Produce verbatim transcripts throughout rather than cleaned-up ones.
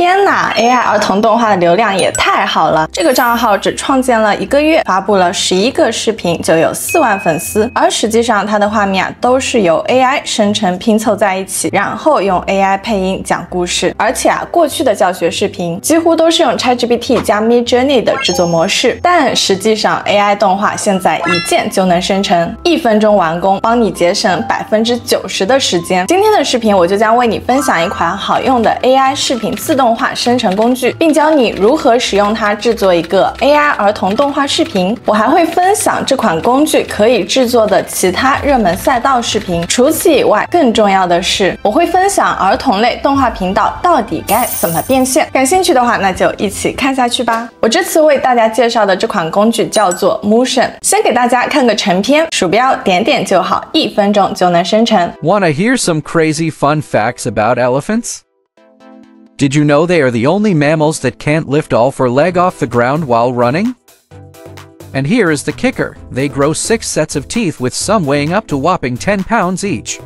天哪 ，A I 儿童动画的流量也太好了！这个账号只创建了一个月，发布了十一个视频，就有四万粉丝。而实际上，它的画面啊都是由 A I 生成拼凑在一起，然后用 A I 配音讲故事。而且啊，过去的教学视频几乎都是用 ChatGPT 加 Midjourney 的制作模式，但实际上 A I 动画现在一键就能生成，一分钟完工，帮你节省百分之九十的时间。今天的视频我就将为你分享一款好用的 A I 视频自动化生成工具，并教你如何使用它制作一个 A I 儿童动画视频。我还会分享这款工具可以制作的其他热门赛道视频。除此以外，更重要的是，我会分享儿童类动画频道到底该怎么变现。感兴趣的话，那就一起看下去吧。我这次为大家介绍的这款工具叫做 Motion， 先给大家看个成片，鼠标点点就好，一分钟就能生成。 Wanna hear some crazy fun facts about elephants? Did you know they are the only mammals that can't lift all four legs off the ground while running? And here is the kicker, they grow six sets of teeth with some weighing up to whopping ten pounds each.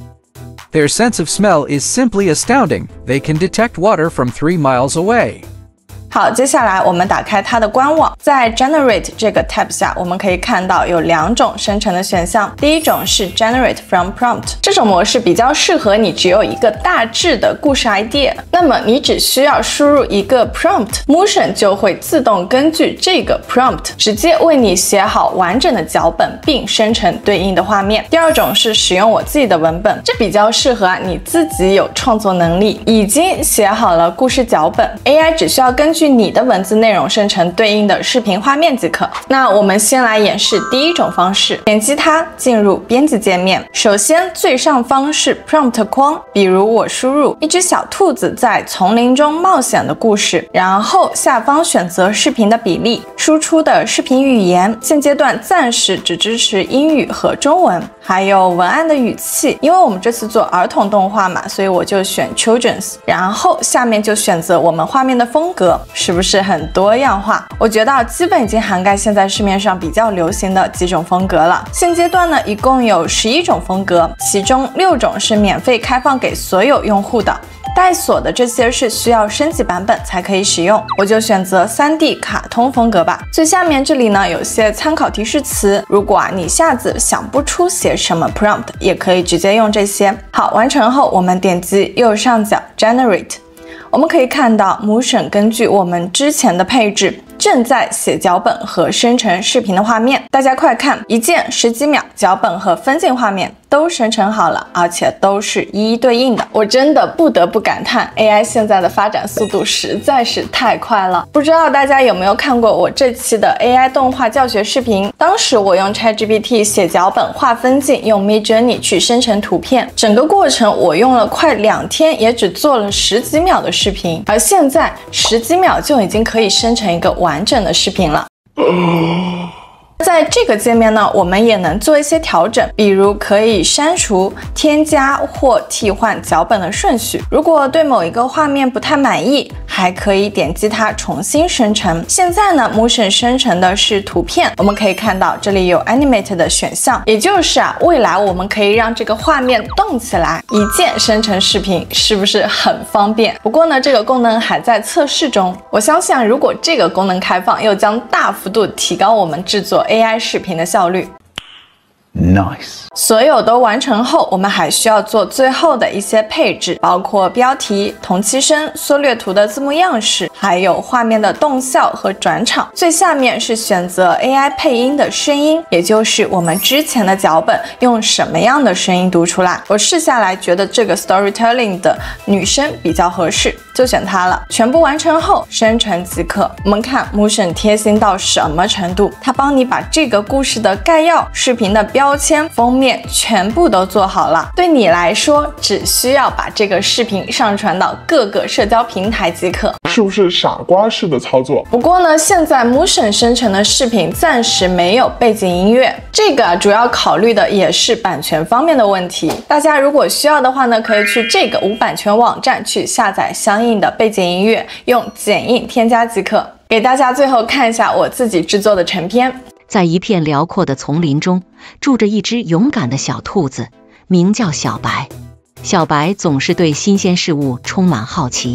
Their sense of smell is simply astounding, they can detect water from three miles away. 好，接下来我们打开它的官网，在 Generate 这个 tab 下，我们可以看到有两种生成的选项。第一种是 Generate from Prompt， 这种模式比较适合你只有一个大致的故事 idea， 那么你只需要输入一个 prompt，Motion 就会自动根据这个 prompt 直接为你写好完整的脚本，并生成对应的画面。第二种是使用我自己的文本，这比较适合啊你自己有创作能力，已经写好了故事脚本 ，A I 只需要根据你的文字内容生成对应的视频画面即可。那我们先来演示第一种方式，点击它进入编辑界面。首先最上方是 prompt 框，比如我输入一只小兔子在丛林中冒险的故事，然后下方选择视频的比例，输出的视频语言，现阶段暂时只支持英语和中文，还有文案的语气，因为我们这次做儿童动画嘛，所以我就选 children's， 然后下面就选择我们画面的风格，是不是很多样化？我觉得基本已经涵盖现在市面上比较流行的几种风格了。现阶段呢，一共有十一种风格，其中六种是免费开放给所有用户的。带锁的这些是需要升级版本才可以使用，我就选择 三 D 卡通风格吧。最下面这里呢有些参考提示词，如果啊你一下子想不出写什么 prompt， 也可以直接用这些。好，完成后我们点击右上角 Generate， 我们可以看到 Motion 根据我们之前的配置，正在写脚本和生成视频的画面。大家快看，一键十几秒，脚本和分镜画面都生成好了，而且都是一一对应的。我真的不得不感叹 A I 现在的发展速度实在是太快了。不知道大家有没有看过我这期的 A I 动画教学视频？当时我用 ChatGPT 写脚本、画分镜，用 Midjourney 去生成图片，整个过程我用了快两天，也只做了十几秒的视频。而现在十几秒就已经可以生成一个完整的视频了。在这个界面呢，我们也能做一些调整，比如可以删除、添加或替换脚本的顺序。如果对某一个画面不太满意，还可以点击它重新生成。现在呢 ，Motion 生成的是图片，我们可以看到这里有 Animate 的选项，也就是啊，未来我们可以让这个画面动起来，一键生成视频，是不是很方便？不过呢，这个功能还在测试中。我相信啊，如果这个功能开放，又将大幅度提高我们制作 A I 视频的效率。 Nice。 所有都完成后，我们还需要做最后的一些配置，包括标题、同期声、缩略图的字幕样式，还有画面的动效和转场。最下面是选择 A I 配音的声音，也就是我们之前的脚本用什么样的声音读出来。我试下来觉得这个 storytelling 的女生比较合适，就选它了。全部完成后生成即可。我们看 Motion 贴心到什么程度，它帮你把这个故事的概要、视频的标签、封面全部都做好了。对你来说，只需要把这个视频上传到各个社交平台即可。 是不是傻瓜式的操作？ 不过呢，现在 Motion 生成的视频暂时没有背景音乐，这个主要考虑的也是版权方面的问题。大家如果需要的话呢，可以去这个无版权网站去下载相应的背景音乐，用剪映添加即可。给大家最后看一下我自己制作的成片。 在一片辽阔的丛林中，住着一只勇敢的小兔子，名叫小白。小白总是对新鲜事物充满好奇，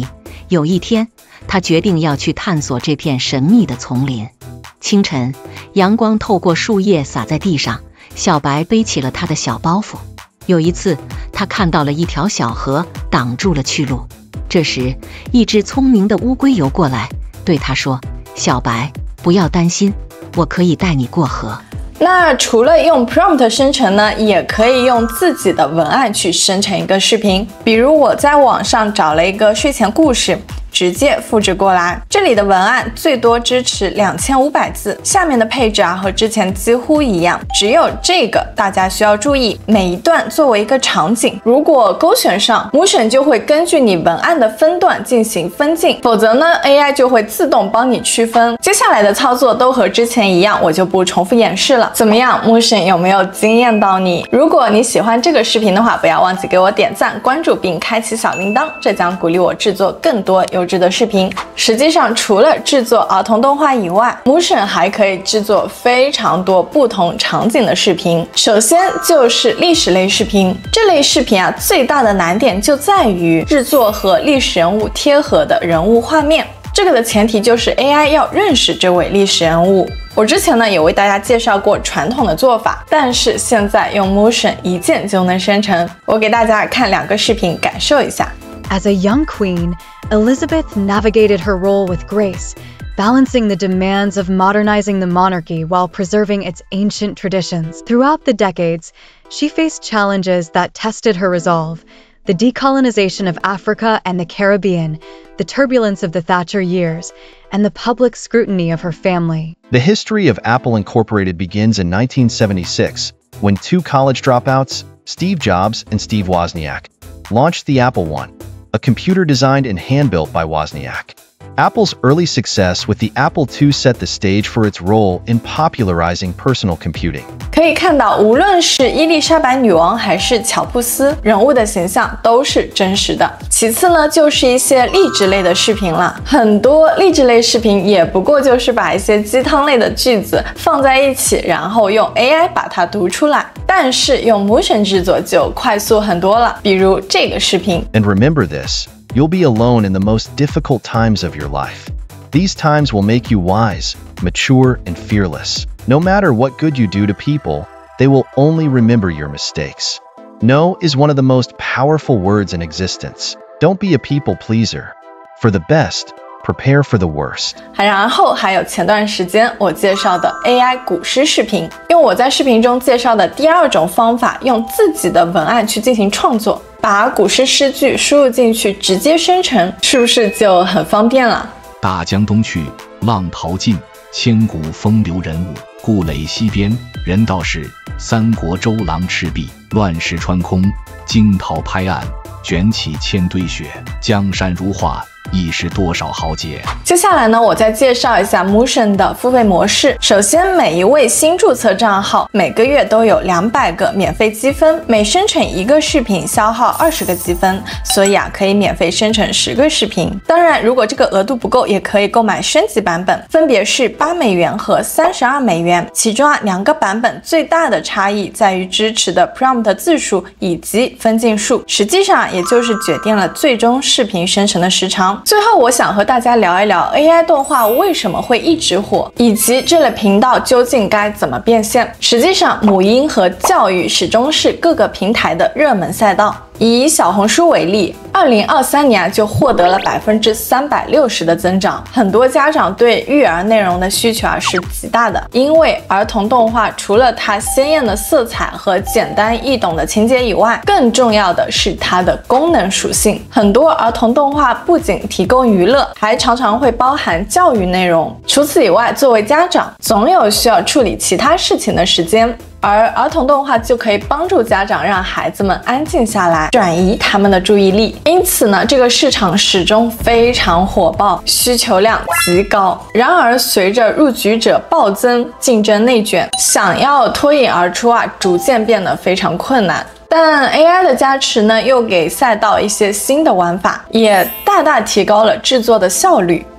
有一天，他决定要去探索这片神秘的丛林。清晨，阳光透过树叶洒在地上，小白背起了他的小包袱。有一次，他看到了一条小河挡住了去路。这时，一只聪明的乌龟游过来，对他说：“小白，不要担心，我可以带你过河。” 那除了用 prompt 生成呢，也可以用自己的文案去生成一个视频。比如我在网上找了一个睡前故事，直接复制过来。这里的文案最多支持两千五百字，下面的配置啊和之前几乎一样，只有这个大家需要注意，每一段作为一个场景，如果勾选上，母审就会根据你文案的分段进行分镜，否则呢 A I 就会自动帮你区分。接下来的操作都和之前一样，我就不重复演示了。怎么样，母审有没有惊艳到你？如果你喜欢这个视频的话，不要忘记给我点赞、关注并开启小铃铛，这将鼓励我制作更多优质的视频。实际上，除了制作儿童动画以外，母审还可以制作非常多不同场景的视频。首先就是历史类视频，这类视频啊，最大的难点就在于制作和历史人物贴合的人物画面。这个的前提就是 A I 要认识这位历史人物。我之前呢也为大家介绍过传统的做法，但是现在用 Motion 一键就能生成。我给大家看两个视频，感受一下。 As a young queen, Elizabeth navigated her role with grace, balancing the demands of modernizing the monarchy while preserving its ancient traditions. Throughout the decades, she faced challenges that tested her resolve. The decolonization of Africa and the Caribbean, the turbulence of the Thatcher years, and the public scrutiny of her family. The history of Apple Incorporated begins in nineteen seventy-six, when two college dropouts, Steve Jobs and Steve Wozniak, launched the Apple One, a computer designed and hand-built by Wozniak. Apple's early success with the Apple two set the stage for its role in popularizing personal computing. 可以看到，无论是伊丽莎白女王还是乔布斯，人物的形象都是真实的。其次呢，就是一些励志类的视频了。很多励志类视频也不过就是把一些鸡汤类的句子放在一起，然后用 A I 把它读出来。但是用 Motion 制作就快速很多了。比如这个视频。 And remember this. You'll be alone in the most difficult times of your life. These times will make you wise, mature, and fearless. No matter what good you do to people, they will only remember your mistakes. No is one of the most powerful words in existence. Don't be a people pleaser. For the best, prepare for the worst. 然后还有前段时间我介绍的 A I 古诗视频，用我在视频中介绍的第二种方法，用自己的文案去进行创作。把古诗诗句输入进去，直接生成，是不是就很方便了？ 大江东去，浪淘尽，千古风流人物。故垒西边，人道是三国周郎赤壁，乱石穿空，惊涛拍岸，卷起千堆雪。江山如画，亦是多少豪杰。 接下来呢，我再介绍一下 Motion 的付费模式。首先，每一位新注册账号每个月都有两百个免费积分，每生成一个视频消耗二十个积分，所以啊，可以免费生成十个视频。当然，如果这个额度不够，也可以购买升级版本，分别是八美元和三十二美元。其中啊，两个版本最大的差异在于支持的 prompt 字数以及分镜数，实际上也就是决定了最终视频生成的时长。最后，我想和大家聊一聊 A I 动画为什么会一直火，以及这类频道究竟该怎么变现。实际上，母婴和教育始终是各个平台的热门赛道。以小红书为例，二零二三年就获得了百分之三百六十的增长。很多家长对育儿内容的需求啊是极大的，因为儿童动画除了它鲜艳的色彩和简单易懂的情节以外，更重要的是它的功能属性。很多儿童动画不仅提供娱乐，还常常会包含教育内容。除此以外，作为家长，总有需要处理其他事情的时间。而儿童动画就可以帮助家长让孩子们安静下来，转移他们的注意力。因此呢，这个市场始终非常火爆，需求量极高。然而，随着入局者暴增，竞争内卷，想要脱颖而出啊，逐渐变得非常困难。但 A I 的加持呢，又给赛道一些新的玩法，也大大提高了制作的效率。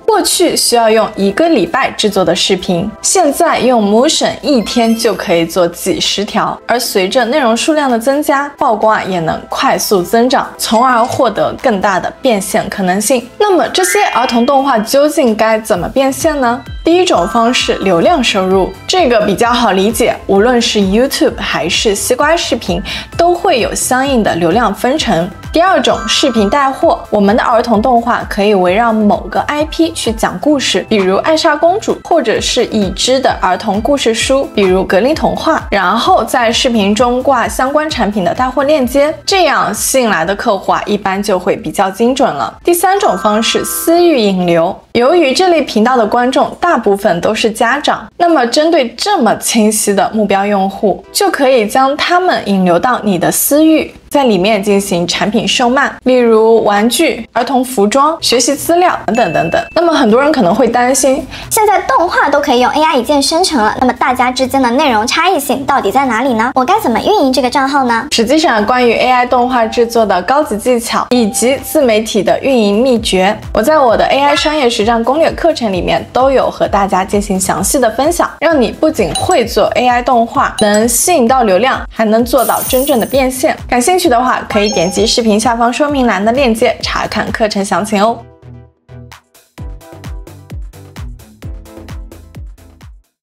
过去需要用一个礼拜制作的视频，现在用 Motion 一天就可以做几十条。而随着内容数量的增加，曝光啊也能快速增长，从而获得更大的变现可能性。那么这些儿童动画究竟该怎么变现呢？第一种方式，流量收入，这个比较好理解，无论是 YouTube 还是西瓜视频，都会有相应的流量分成。第二种，视频带货，我们的儿童动画可以围绕某个 I P 去讲故事，比如艾莎公主，或者是已知的儿童故事书，比如格林童话，然后在视频中挂相关产品的带货链接，这样吸引来的客户啊，一般就会比较精准了。第三种方式，私域引流，由于这类频道的观众大部分都是家长，那么针对这么清晰的目标用户，就可以将他们引流到你的私域，在里面进行产品售卖，例如玩具、儿童服装、学习资料等等等等。那么很多人可能会担心， 现在动画都可以用 A I 一键生成了，那么大家之间的内容差异性到底在哪里呢？我该怎么运营这个账号呢？ 实际上，关于 A I 动画制作的高级技巧以及自媒体的运营秘诀，我在我的 A I 商业实战攻略课程里面都有和大家进行详细的分享，让你不仅会做 A I 动画，能吸引到流量，还能做到真正的变现。感兴趣的话，可以点击视频下方说明栏的链接查看课程详情哦。